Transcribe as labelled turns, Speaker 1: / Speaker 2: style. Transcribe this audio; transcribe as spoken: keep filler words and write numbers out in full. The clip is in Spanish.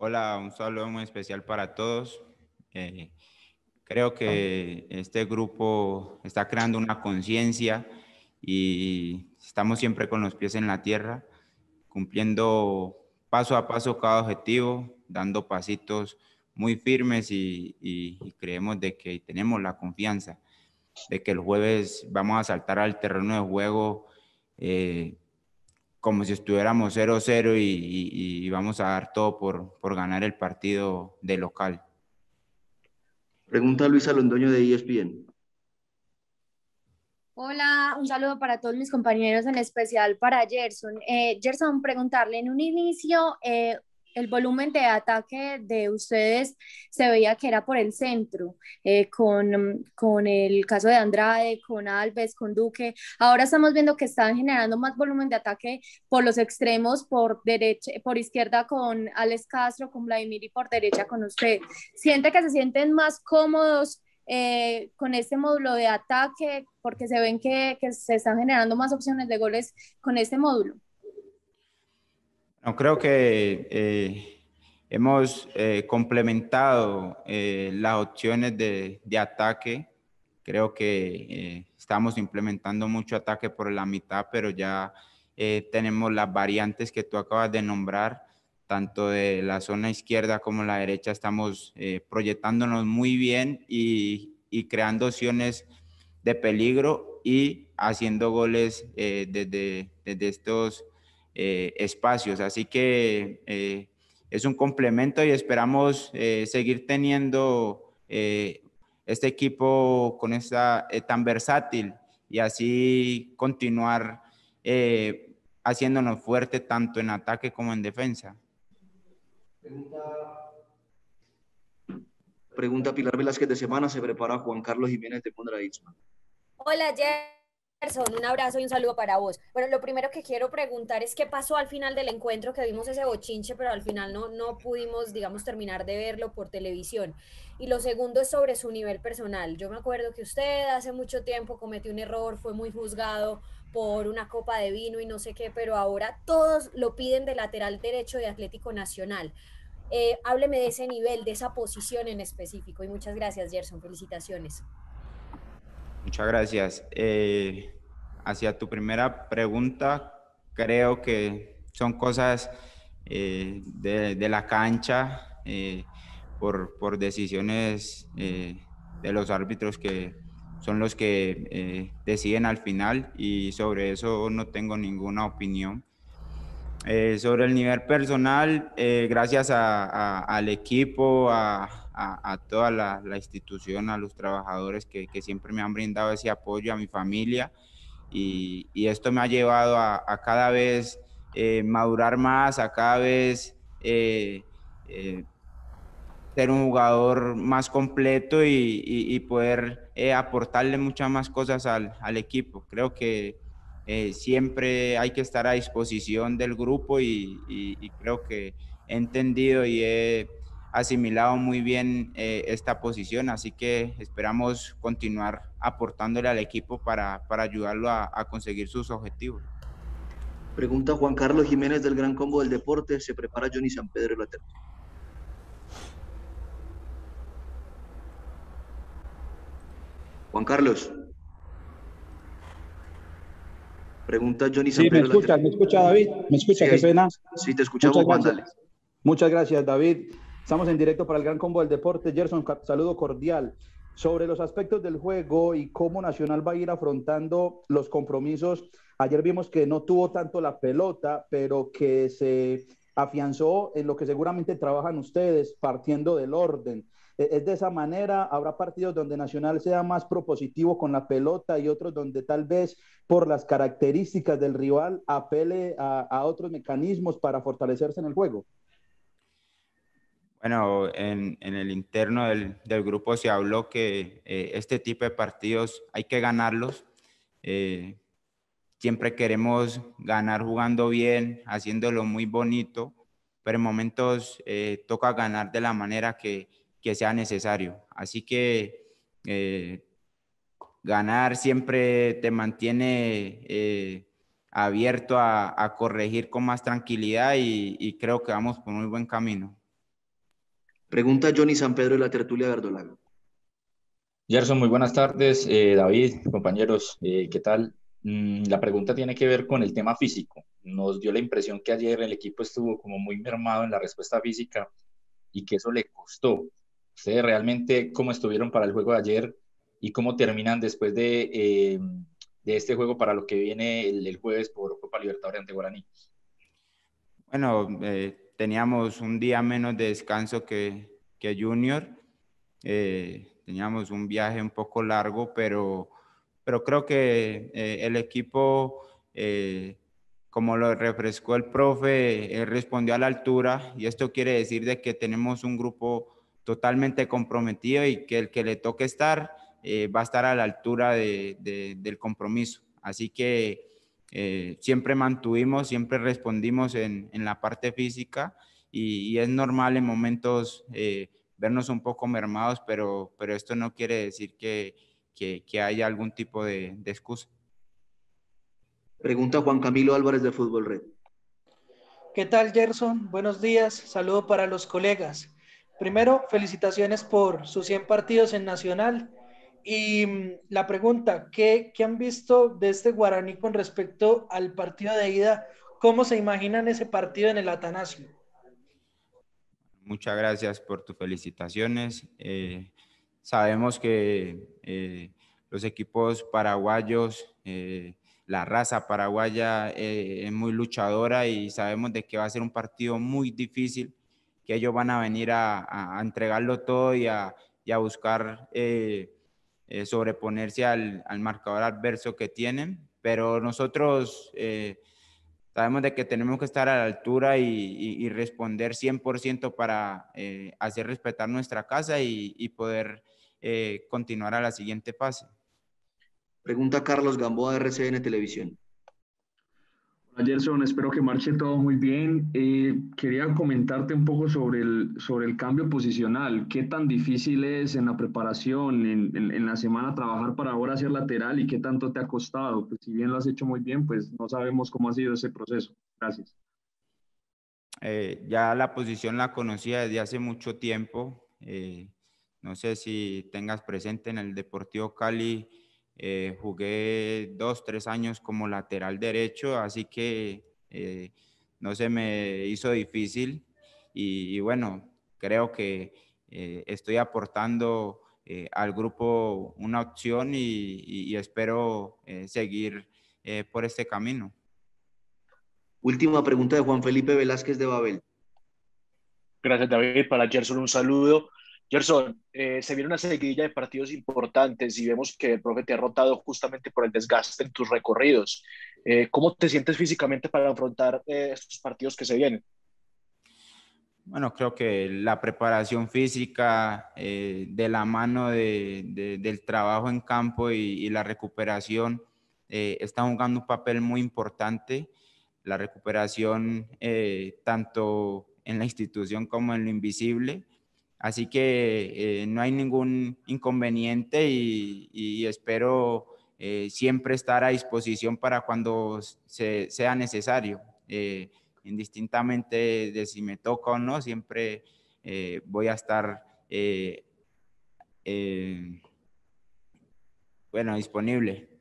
Speaker 1: Hola, un saludo muy especial para todos. Eh, creo que este grupo está creando una conciencia y estamos siempre con los pies en la tierra, cumpliendo paso a paso cada objetivo, dando pasitos muy firmes y, y- y creemos de que tenemos la confianza de que el jueves vamos a saltar al terreno de juego eh, como si estuviéramos cero cero y, y- y vamos a dar todo por, por ganar el partido de local.
Speaker 2: Pregunta Luisa Londoño de E S P N.
Speaker 3: Hola, un saludo para todos mis compañeros, en especial para Gerson. Eh, Gerson, preguntarle en un inicio, eh, el volumen de ataque de ustedes se veía que era por el centro, eh, con, con el caso de Andrade, con Alves, con Duque. Ahora estamos viendo que están generando más volumen de ataque por los extremos, por derecha, por izquierda con Alex Castro, con Vladimir y por derecha con usted. ¿Siente que se sienten más cómodos eh, con este módulo de ataque, porque se ven que, que se están generando más opciones de goles con este módulo?
Speaker 1: No, creo que eh, hemos eh, complementado eh, las opciones de, de ataque. Creo que eh, estamos implementando mucho ataque por la mitad, pero ya eh, tenemos las variantes que tú acabas de nombrar, tanto de la zona izquierda como la derecha. Estamos eh, proyectándonos muy bien y, y creando opciones de peligro y haciendo goles eh, desde, desde estos eh, espacios. Así que eh, es un complemento y esperamos eh, seguir teniendo eh, este equipo con esta eh, tan versátil y así continuar eh, haciéndonos fuerte tanto en ataque como en defensa.
Speaker 2: Pregunta, pregunta Pilar Velázquez de Semana. Se prepara Juan Carlos Jiménez de Mondragón.
Speaker 4: Hola Gerson, un abrazo y un saludo para vos. Bueno, lo primero que quiero preguntar es qué pasó al final del encuentro, que vimos ese bochinche, pero al final no, no pudimos, digamos, terminar de verlo por televisión. Y lo segundo es sobre su nivel personal. Yo me acuerdo que usted hace mucho tiempo cometió un error, fue muy juzgado por una copa de vino y no sé qué, pero ahora todos lo piden de lateral derecho de Atlético Nacional. Eh, hábleme de ese nivel, de esa posición en específico. Y muchas gracias, Gerson. Felicitaciones.
Speaker 1: Muchas gracias. Eh, hacia tu primera pregunta, creo que son cosas eh, de, de, la cancha eh, por, por, decisiones eh, de los árbitros que son los que eh, deciden al final y sobre eso no tengo ninguna opinión. Eh, sobre el nivel personal, eh, gracias a, a, al equipo, a, a, a toda la, la, institución, a los trabajadores que, que, siempre me han brindado ese apoyo, a mi familia, y, y esto me ha llevado a, a cada vez eh, madurar más, a cada vez eh, eh, ser un jugador más completo y, y, y poder eh, aportarle muchas más cosas al, al equipo. Creo que eh, siempre hay que estar a disposición del grupo y, y, y creo que he entendido y he asimilado muy bien eh, esta posición, así que esperamos continuar aportándole al equipo para, para ayudarlo a, a conseguir sus objetivos.
Speaker 2: Pregunta Juan Carlos Jiménez del Gran Combo del Deporte. Se prepara Johnny San Pedro lateral. Juan Carlos. Pregunta Johnny
Speaker 5: Sí,
Speaker 2: San
Speaker 5: me
Speaker 2: Pedro
Speaker 5: escucha,
Speaker 2: lateral.
Speaker 5: me escucha David, me escucha,
Speaker 2: Sí,
Speaker 5: qué
Speaker 2: ahí,
Speaker 5: pena.
Speaker 2: sí, te escuchamos,
Speaker 5: Muchas
Speaker 2: Juan,
Speaker 5: gracias.
Speaker 2: dale.
Speaker 5: Muchas gracias, David. Estamos en directo para el Gran Combo del Deporte. Gerson, saludo cordial. Sobre los aspectos del juego y cómo Nacional va a ir afrontando los compromisos. Ayer vimos que no tuvo tanto la pelota, pero que se afianzó en lo que seguramente trabajan ustedes, partiendo del orden. Es de esa manera, habrá partidos donde Nacional sea más propositivo con la pelota y otros donde tal vez por las características del rival apele a, a otros mecanismos para fortalecerse en el juego.
Speaker 1: Bueno, en, en el interno del, del grupo se habló que eh, este tipo de partidos hay que ganarlos. Eh, siempre queremos ganar jugando bien, haciéndolo muy bonito, pero en momentos eh, toca ganar de la manera que, que sea necesario. Así que eh, ganar siempre te mantiene eh, abierto a, a corregir con más tranquilidad y, y creo que vamos por muy buen camino.
Speaker 2: Pregunta Johnny San Pedro de la tertulia verdolaga.
Speaker 6: Gerson, muy buenas tardes. Eh, David, compañeros, eh, ¿qué tal? Mm, la pregunta tiene que ver con el tema físico. Nos dio la impresión que ayer el equipo estuvo como muy mermado en la respuesta física y que eso le costó. ¿Ustedes realmente cómo estuvieron para el juego de ayer y cómo terminan después de, eh, de este juego para lo que viene el, el jueves por Copa Libertadores ante Guaraní?
Speaker 1: Bueno, eh, teníamos un día menos de descanso que, que Junior. Eh, teníamos un viaje un poco largo, pero, pero creo que eh, el equipo, eh, como lo refrescó el profe, eh, respondió a la altura, y esto quiere decir de que tenemos un grupo totalmente comprometido y que el que le toque estar eh, va a estar a la altura de, de, del compromiso. Así que eh, siempre mantuvimos, siempre respondimos en, en la parte física, y, y es normal en momentos eh, vernos un poco mermados, pero, pero esto no quiere decir que, que, que haya algún tipo de, de excusa.
Speaker 2: Pregunta Juan Camilo Álvarez de Fútbol Red.
Speaker 7: ¿Qué tal, Gerson? Buenos días. Saludo para los colegas. Primero, felicitaciones por sus cien partidos en Nacional. Y mm, la pregunta, ¿qué, ¿qué han visto de este Guaraní con respecto al partido de ida? ¿Cómo se imaginan ese partido en el Atanasio?
Speaker 1: Muchas gracias por tus felicitaciones. Eh, sabemos que eh, los equipos paraguayos, eh, la raza paraguaya eh, es muy luchadora, y sabemos de que va a ser un partido muy difícil, que ellos van a venir a, a, a entregarlo todo y a, y a buscar eh, eh, sobreponerse al, al marcador adverso que tienen, pero nosotros eh, sabemos de que tenemos que estar a la altura y, y, y responder cien por ciento para eh, hacer respetar nuestra casa y, y poder eh, continuar a la siguiente fase.
Speaker 2: Pregunta Carlos Gamboa de R C N Televisión.
Speaker 8: Hola Gerson, espero que marche todo muy bien. Eh, quería comentarte un poco sobre el, sobre el cambio posicional. ¿Qué tan difícil es en la preparación, en, en, en la semana trabajar para ahora ser lateral, y qué tanto te ha costado? Pues si bien lo has hecho muy bien, pues no sabemos cómo ha sido ese proceso. Gracias.
Speaker 1: Eh, ya la posición la conocía desde hace mucho tiempo. Eh, no sé si tengas presente, en el Deportivo Cali eh, jugué dos, tres años como lateral derecho, así que eh, no se me hizo difícil, y, y bueno, creo que eh, estoy aportando eh, al grupo una opción, y, y, y espero eh, seguir eh, por este camino.
Speaker 2: Última pregunta de Juan Felipe Velázquez de Babel.
Speaker 9: Gracias, David. Para Gerson, un saludo. Gerson, eh, se viene una seguidilla de partidos importantes y vemos que el profe te ha rotado justamente por el desgaste en tus recorridos. Eh, ¿Cómo te sientes físicamente para afrontar eh, estos partidos que se vienen?
Speaker 1: Bueno, creo que la preparación física eh, de la mano de, de, del trabajo en campo y, y la recuperación eh, está jugando un papel muy importante. La recuperación eh, tanto en la institución como en lo invisible. Así que eh, no hay ningún inconveniente, y, y espero eh, siempre estar a disposición para cuando se, sea necesario. Eh, indistintamente de si me toca o no, siempre eh, voy a estar eh, eh, bueno, disponible.